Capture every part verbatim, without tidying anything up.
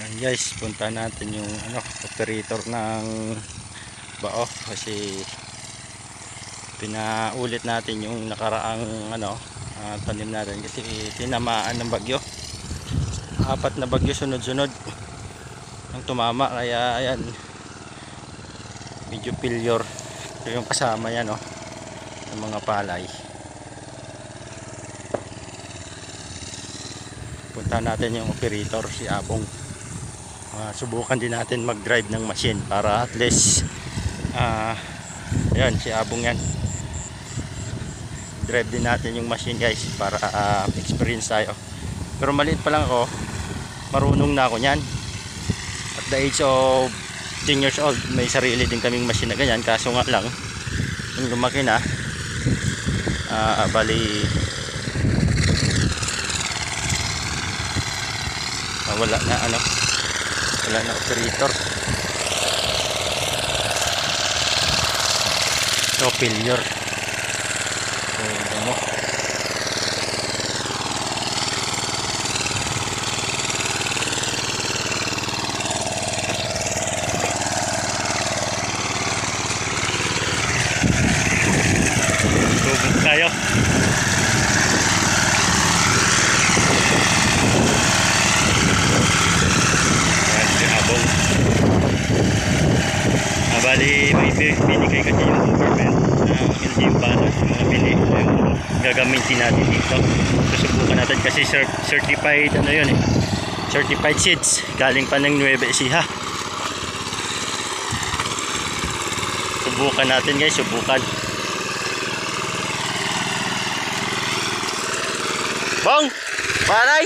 Ayan guys, punta natin yung ano, operator ng bao kasi pinaulit natin yung nakaraang ano, uh, tanim natin kasi tinamaan ng bagyo. Apat na bagyo sunod-sunod ang tumama, kaya ayan medyo failure. Ito yung kasama yan, oh, ng mga palay. Punta natin yung operator, si Abong. Uh, subukan din natin mag-drive ng machine para at least uh, ayan, si Abong yan. Drive din natin yung machine guys para uh, experience tayo. Pero maliit pa lang ako, marunong na ako nyan. At the age of ten years old, may sarili din kaming machine na ganyan. Kaso nga lang, yung lumaki na, uh, bali uh, wala na ano, wala na operator. So failure. So ano, subok tayo. Bali, may binigay kasi yung government na uh, hindi yung paano, mga bili yung gagamitin natin dito. Susubukan natin kasi cert certified ano yun eh, certified seeds galing pa ng Nueva Ecija. Subukan natin guys, subukan. Bong! Paray!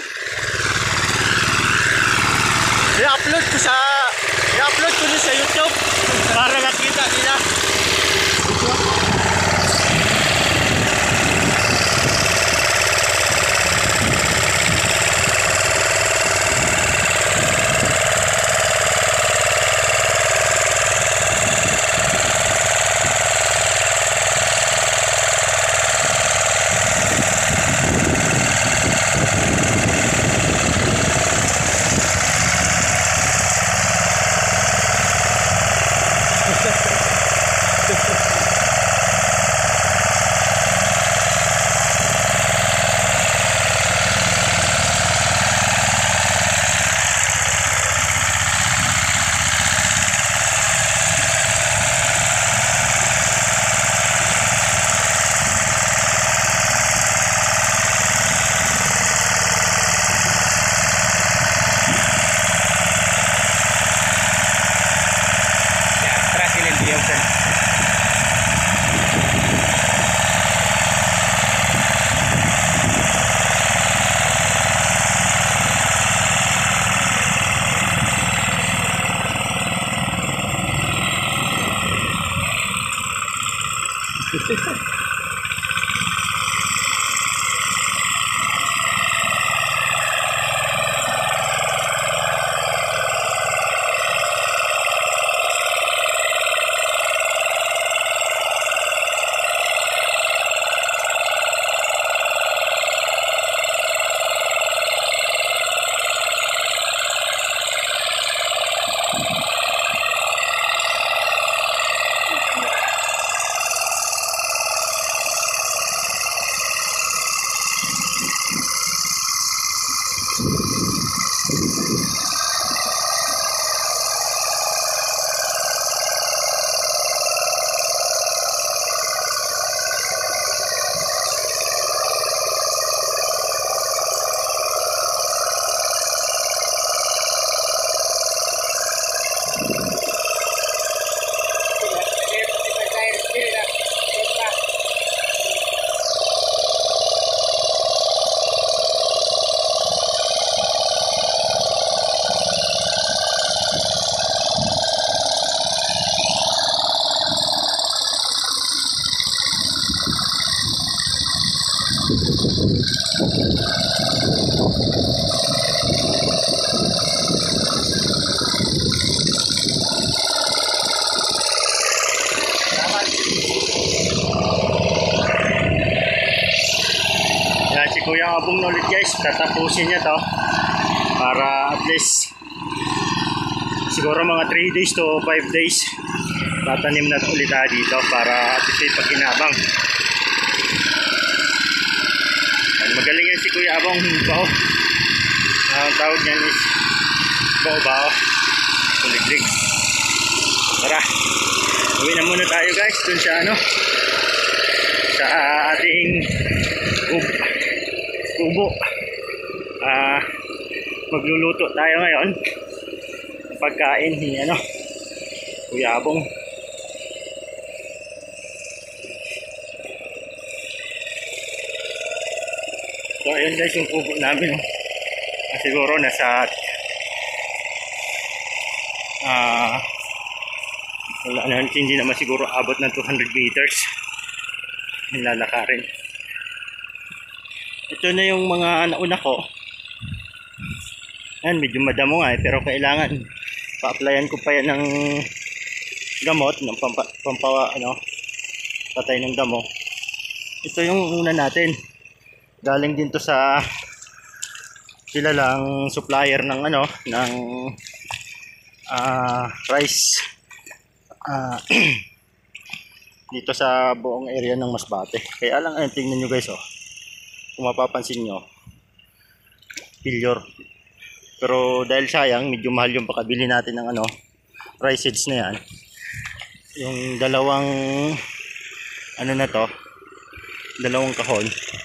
I-upload ko sa i-upload ko sa YouTube para makita nila. Yan si Kuya Abong ulit guys, tatapusin niya to para at least siguro mga three days to five days tatanim na ulit tayo dito para at least pag kinabang. Magaling yan si Kuya Abong bao. Ang tawag niyan is bao bao. Kuliglig. Tara, uwi na muna tayo guys dun sa ano, sa ating kubo, kubo. Uh, magluluto tayo ngayon ng pagkain ni ano, Kuya Abong. So ayun guys yung kubo namin, oh. Ah, siguro nasa ah uh, wala na, hindi naman siguro abot ng two hundred meters nilalakarin. Ito na yung mga nauna ko. Yan, medyo madamo nga eh, pero kailangan pa-applyan ko pa yan ng gamot ng pampa, pampawa ano, patay ng damo. Ito yung una natin, galing din to sa kilalang supplier ng ano, ng uh, rice uh, dito sa buong area ng Masbate. Kaya lang, ayun, tingnan nyo guys, oh, kung mapapansin nyo, failure. Pero dahil sayang, medyo mahal yung pakabili natin ng ano, rice seeds na yan. Yung dalawang ano na to, dalawang kahon,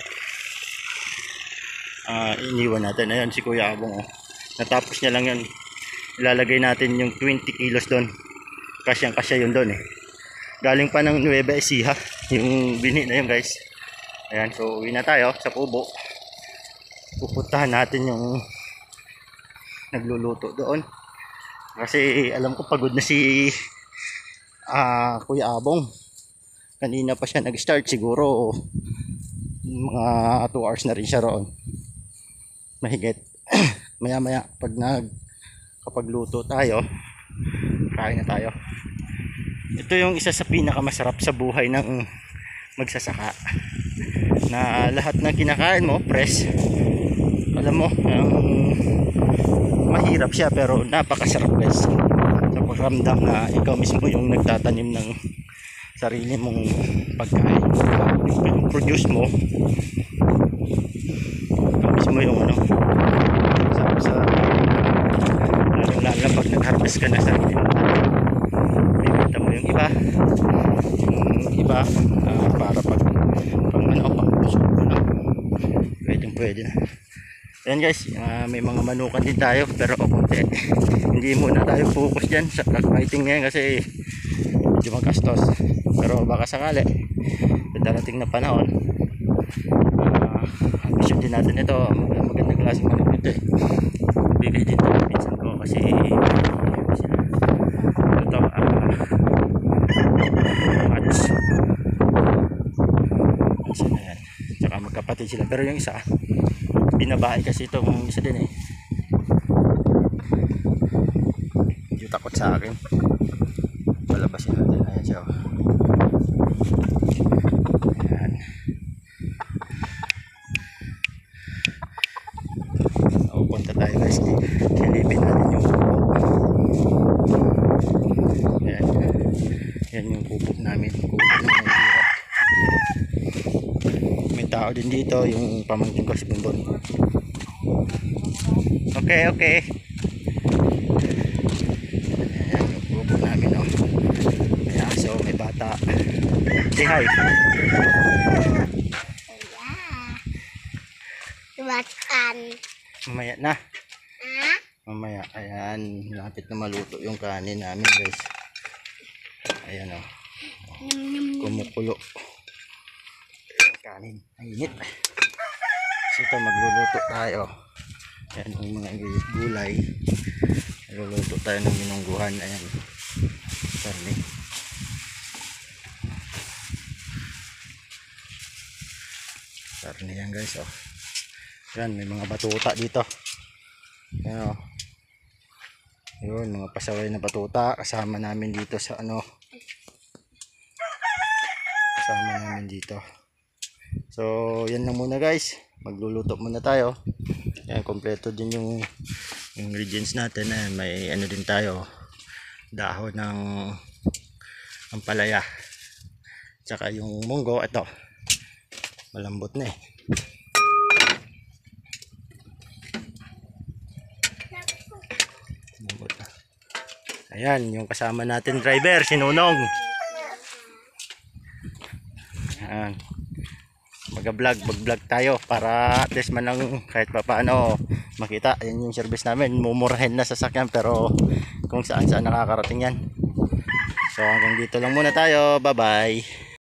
uh, iniwan natin. Ayan si Kuya Abong, oh. Natapos niya lang yan. Ilalagay natin yung twenty kilos doon. Kasyang kasya yun doon eh. Galing pa ng Nueva Ecija yung bini na yun guys. Ayan, so uwi na tayo sa kubo. Pupuntahan natin yung nagluluto doon. Kasi alam ko pagod na si uh, Kuya Abong. Kanina pa siya nag-start, siguro mga two hours na rin siya roon. Mahigit. Maya maya pag nag kapag luto tayo, kain na tayo. Ito yung isa sa pinakamasarap sa buhay ng magsasaka, na lahat ng kinakain mo fresh. Alam mo, um, mahirap siya pero napakasarap guys, sa pakiramdam na ikaw mismo yung nagtatanim ng sarili mong pagkain. Yung produce mo, ikaw mismo yung ano, sa, sa lalong lalo pag nag-harvest ka na sarili mo, bibenta mo yung iba, yung iba uh, para pag pang ano, pang puso mo na, pwedeng pwede na. Ayan guys, uh, may mga manukan din tayo pero konti. Hindi muna tayo focus dyan sa cockfighting ngayon kasi medyo magastos. Pero baka sakali sa darating na panahon, uh, ambisyon din natin ito. Magandang klaseng manok ito eh. Bigay din ito ng pinsan ko kasi ito uh, match. Kasi na yan. Tsaka magkapatid sila pero yung isa binabae kasi ito, kung isa din eh. Medyo takot sa akin. Palabasin natin. Ayan siya. Ayan. O, punta tayo guys. Silipin natin yung kubo. Ayan. Ayan yung kubo namin. Kubo ng mahirap. May tao din dito, yung pamangkin ko si Bumbon. Okay, okay. Ayan yung kubo namin, oh. Ayan, so may bata. Say hi. Batan. Mamaya na. Ha? Mamaya. Ayan, lapit na maluto yung kanin namin guys. Ayan, oh. Kumukulo kanin, mainit. So ito, magluluto tayo. Ayan yung mga gulay. Magluluto tayo ng minungguhan. Ayan, karne. Karne yan guys, oh. Ayan, may mga batuta dito. Ayan, oh. Yun, mga pasaway na batuta kasama namin dito sa ano, kasama namin dito. So yan lang muna guys, magluluto muna tayo. Yan, kompleto din yung ingredients natin. Ayan, may ano din tayo, dahon ng ampalaya, tsaka yung munggo. Ito malambot na eh. Malambot na. Ayan yung kasama natin driver, si Nunong. Ayan, mag-vlog, mag-vlog tayo para at least man lang kahit pa paano makita. Yan yung service namin, mumurahin na sasakyan pero kung saan saan nakakarating yan. So hanggang dito lang muna tayo, bye bye.